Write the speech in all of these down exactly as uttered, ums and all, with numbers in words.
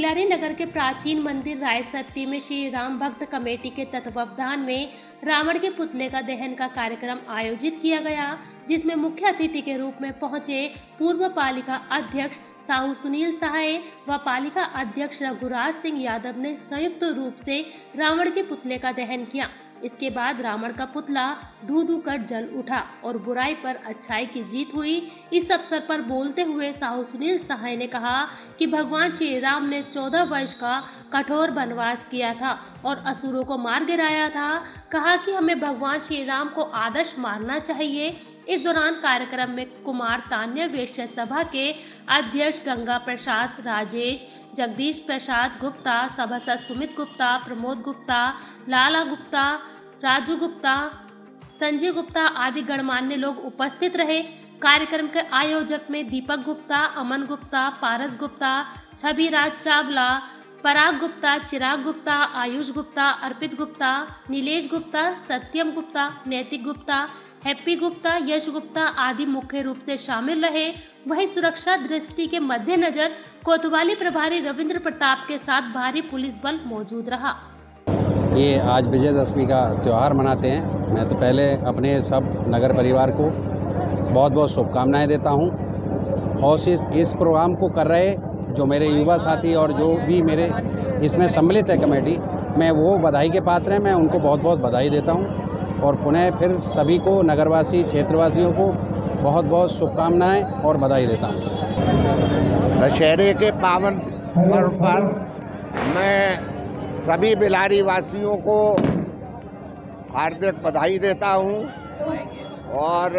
बिहारी नगर के प्राचीन मंदिर राय सत्ती में श्री राम भक्त कमेटी के तत्वावधान में रावण के पुतले का दहन का कार्यक्रम आयोजित किया गया, जिसमें मुख्य अतिथि के रूप में पहुंचे पूर्व पालिका अध्यक्ष साहू सुनील सहाय व पालिका अध्यक्ष रघुराज सिंह यादव ने संयुक्त रूप से रावण के पुतले का दहन किया। इसके बाद रावण का पुतला धू धू कर जल उठा और बुराई पर अच्छाई की जीत हुई। इस अवसर पर बोलते हुए साहू सुनील सहाय ने कहा कि भगवान श्री राम ने चौदह वर्ष का कठोर वनवास किया था और असुरों को मार गिराया था। कहा कि हमें भगवान श्री राम को आदर्श मानना चाहिए। इस दौरान कार्यक्रम में कुमार तान्य वैश्य सभा के अध्यक्ष गंगा प्रसाद राजेश, जगदीश प्रसाद गुप्ता, सभासद सुमित गुप्ता, प्रमोद गुप्ता, लाला गुप्ता, राजू गुप्ता, संजय गुप्ता आदि गणमान्य लोग उपस्थित रहे। कार्यक्रम के आयोजक में दीपक गुप्ता, अमन गुप्ता, पारस गुप्ता, छवि राज चावला, पराग गुप्ता, चिराग गुप्ता, आयुष गुप्ता, अर्पित गुप्ता, नीलेश गुप्ता, सत्यम गुप्ता, नैतिक गुप्ता, हैप्पी गुप्ता, यश गुप्ता आदि मुख्य रूप से शामिल रहे। वहीं सुरक्षा दृष्टि के मद्देनजर कोतवाली प्रभारी रविंद्र प्रताप के साथ भारी पुलिस बल मौजूद रहा। ये आज विजयदशमी का त्यौहार मनाते हैं। मैं तो पहले अपने सब नगर परिवार को बहुत बहुत शुभकामनाएं देता हूं और इस इस प्रोग्राम को कर रहे जो मेरे युवा साथी और जो भी मेरे इसमें सम्मिलित है कमेटी, मैं वो बधाई के पात्र हैं। मैं उनको बहुत बहुत बधाई देता हूं और पुनः फिर सभी को नगरवासी क्षेत्रवासियों को बहुत बहुत शुभकामनाएं और बधाई देता हूं। दशहरे के पावन पर्व पर मैं सभी बिलारी वासियों को हार्दिक बधाई देता हूं और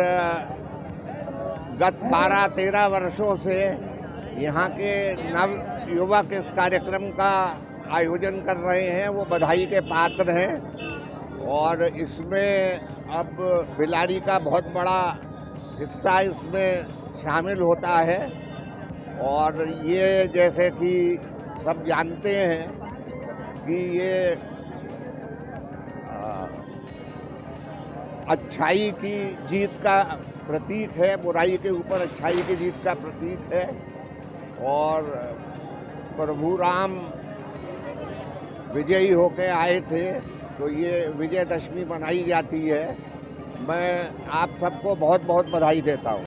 गत बारह तेरह वर्षों से यहाँ के नव युवक इस कार्यक्रम का आयोजन कर रहे हैं, वो बधाई के पात्र हैं और इसमें अब बिलारी का बहुत बड़ा हिस्सा इसमें शामिल होता है। और ये जैसे कि सब जानते हैं कि ये अच्छाई की जीत का प्रतीक है, बुराई के ऊपर अच्छाई की जीत का प्रतीक है और प्रभु राम विजयी होकर आए थे तो ये विजयदशमी मनाई जाती है। मैं आप सबको बहुत बहुत बधाई देता हूँ।